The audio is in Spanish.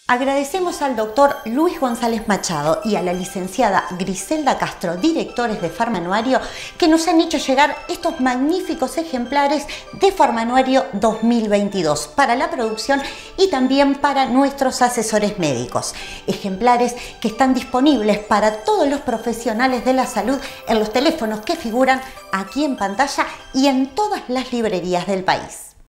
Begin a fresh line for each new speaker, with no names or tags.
Agradecemos al doctor Luis González Machado y a la licenciada Griselda Castro, directores de Farmanuario, que nos han hecho llegar estos magníficos ejemplares de Farmanuario 2022 para la producción y también para nuestros asesores médicos. Ejemplares que están disponibles para todos los profesionales de la salud en los teléfonos que figuran aquí en pantalla y en todas las librerías del país.